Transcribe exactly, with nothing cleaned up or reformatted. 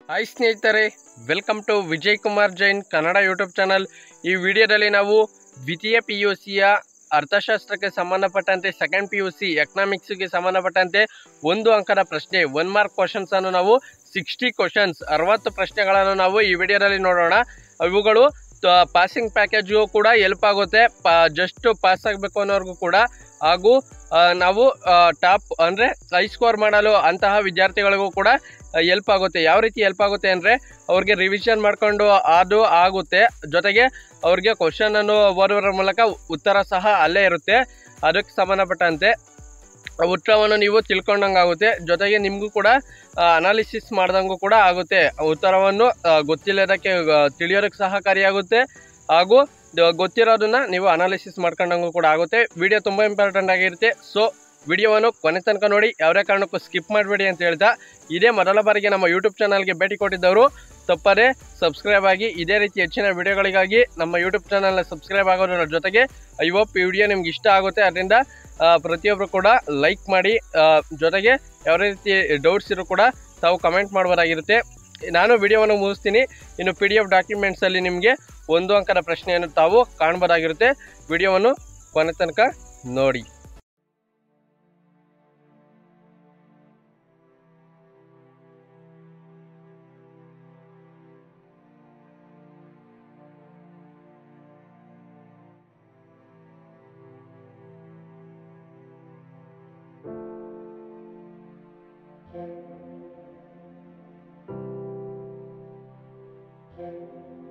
Hi ಸ್ನೇಹಿತರೆ, welcome to Vijay Kumar Jain Kannada YouTube channel. ಈ ವಿಡಿಯೋದಲ್ಲಿ ನಾವು ದ್ವಿತೀಯ ಪಿ ಯು ಸಿಯ ಅರ್ಥಶಾಸ್ತ್ರಕ್ಕೆ ಸಂಬಂಧಪಟ್ಟಂತೆ ಸೆಕೆಂಡ್ ಪಿ ಯು ಸಿ ಎಕನಾಮಿಕ್ಸ್ಗೆ ಸಂಬಂಧಪಟ್ಟಂತೆ ಒಂದು ಅಂಕದ ಪ್ರಶ್ನೆ ಒನ್ ಮಾರ್ಕ್ ಕ್ವಶನ್ಸ್ ಅನ್ನು ನಾವು ಸಿಕ್ಸ್ಟಿ ಕ್ವಶನ್ಸ್ ಅರವತ್ತು ಪ್ರಶ್ನೆಗಳನ್ನು ನಾವು ಈ ವಿಡಿಯೋದಲ್ಲಿ ನೋಡೋಣ. ಇವುಗಳು ಪಾಸಿಂಗ್ ಪ್ಯಾಕೇಜ್ಗೂ ಕೂಡ ಹೆಲ್ಪ್ ಆಗುತ್ತೆ, ಪಾ ಜಸ್ಟ್ ಪಾಸ್ ಆಗಬೇಕು ಅನ್ನೋರ್ಗೂ ಕೂಡ, ಹಾಗೂ ನಾವು ಟಾಪ್ ಅಂದರೆ ಹೈ ಸ್ಕೋರ್ ಮಾಡಲು ಅಂತಹ ವಿದ್ಯಾರ್ಥಿಗಳಿಗೂ ಕೂಡ ಹೆಲ್ಪ್ ಆಗುತ್ತೆ. ಯಾವ ರೀತಿ ಹೆಲ್ಪ್ ಆಗುತ್ತೆ ಅಂದರೆ ಅವ್ರಿಗೆ ರಿವಿಷನ್ ಮಾಡಿಕೊಂಡು ಅದು ಆಗುತ್ತೆ, ಜೊತೆಗೆ ಅವ್ರಿಗೆ ಕ್ವಶನನ್ನು ಓದುವುದರ ಮೂಲಕ ಉತ್ತರ ಸಹ ಅಲ್ಲೇ ಇರುತ್ತೆ. ಅದಕ್ಕೆ ಸಂಬಂಧಪಟ್ಟಂತೆ ಉತ್ತರವನ್ನು ನೀವು ತಿಳ್ಕೊಂಡಂಗೆ ಆಗುತ್ತೆ, ಜೊತೆಗೆ ನಿಮಗೂ ಕೂಡ ಅನಾಲಿಸಿಸ್ ಮಾಡ್ದಂಗೂ ಕೂಡ ಆಗುತ್ತೆ. ಉತ್ತರವನ್ನು ಗೊತ್ತಿಲ್ಲದಕ್ಕೆ ತಿಳಿಯೋದಕ್ಕೆ ಸಹಕಾರಿಯಾಗುತ್ತೆ, ಹಾಗೂ ಗೊತ್ತಿರೋದನ್ನ ನೀವು ಅನಾಲಿಸಿಸ್ ಮಾಡ್ಕೊಂಡಂಗೂ ಕೂಡ ಆಗುತ್ತೆ. ವಿಡಿಯೋ ತುಂಬ ಇಂಪಾರ್ಟೆಂಟ್ ಆಗಿರುತ್ತೆ. ಸೊ ವಿಡಿಯೋವನ್ನು ಕೊನೆ ತನಕ ನೋಡಿ, ಯಾವುದೇ ಕಾರಣಕ್ಕೂ ಸ್ಕಿಪ್ ಮಾಡಬೇಡಿ ಅಂತ ಹೇಳ್ತಾ, ಇದೇ ಮೊದಲ ಬಾರಿಗೆ ನಮ್ಮ ಯೂಟ್ಯೂಬ್ ಚಾನಲ್ಗೆ ಭೇಟಿ ಕೊಟ್ಟಿದ್ದವರು ತಪ್ಪದೇ ಸಬ್ಸ್ಕ್ರೈಬ್ ಆಗಿ. ಇದೇ ರೀತಿ ಹೆಚ್ಚಿನ ವಿಡಿಯೋಗಳಿಗಾಗಿ ನಮ್ಮ ಯೂಟ್ಯೂಬ್ ಚಾನಲ್ನ ಸಬ್ಸ್ಕ್ರೈಬ್ ಆಗೋದ್ರ ಜೊತೆಗೆ ಐ ಹೋಪ್ ಈ ವಿಡಿಯೋ ನಿಮ್ಗೆ ಇಷ್ಟ ಆಗುತ್ತೆ, ಅದರಿಂದ ಪ್ರತಿಯೊಬ್ಬರು ಕೂಡ ಲೈಕ್ ಮಾಡಿ, ಜೊತೆಗೆ ಯಾವ ರೀತಿ ಡೌಟ್ಸ್ ಇರೋ ಕೂಡ ತಾವು ಕಮೆಂಟ್ ಮಾಡ್ಬೋದಾಗಿರುತ್ತೆ. ನಾನು ವಿಡಿಯೋವನ್ನು ಮುಗಿಸ್ತೀನಿ. ಇನ್ನು ಪಿ ಡಿ ಎಫ್ ಡಾಕ್ಯುಮೆಂಟ್ಸಲ್ಲಿ ನಿಮಗೆ ಒಂದು ಅಂಕದ ಪ್ರಶ್ನೆಯನ್ನು ತಾವು ಕಾಣ್ಬೋದಾಗಿರುತ್ತೆ. ವಿಡಿಯೋವನ್ನು ಕೊನೆ ತನಕ ನೋಡಿ. Thank you.